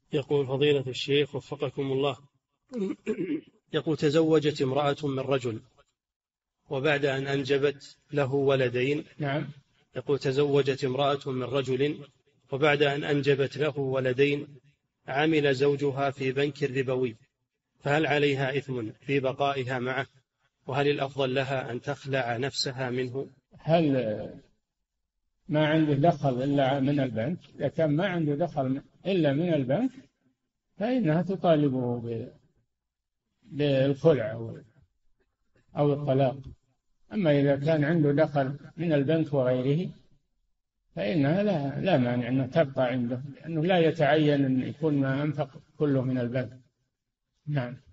يقول فضيلة الشيخ وفقكم الله، يقول تزوجت امرأة من رجل وبعد أن أنجبت له ولدين. نعم. يقول تزوجت امرأة من رجل وبعد أن أنجبت له ولدين عمل زوجها في بنك ربوي، فهل عليها إثم في بقائها معه؟ وهل الأفضل لها أن تخلع نفسها منه؟ هل ما عنده دخل إلا من البنك؟ إذا كان ما عنده دخل إلا من البنك فإنها تطالبه بالخلع أو الطلاق. أما إذا كان عنده دخل من البنك وغيره فإنها لا مانع أنها تبقى عنده، لأنه لا يتعين أن يكون ما أنفق كله من البنك. نعم.